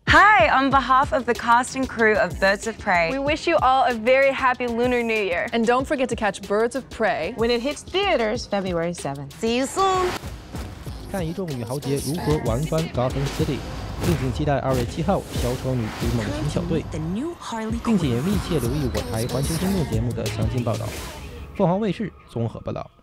Hi, on behalf of the cast and crew of Birds of Prey, we wish you all a very happy Lunar New Year. And don't forget to catch Birds of Prey when it hits theaters February 7th. See you soon. 看一众女豪杰如何玩翻 Gotham City， 敬请期待2月7号小丑女与猛禽小队，并且密切留意我台环球新闻节目的详尽报道。凤凰卫视综合报道。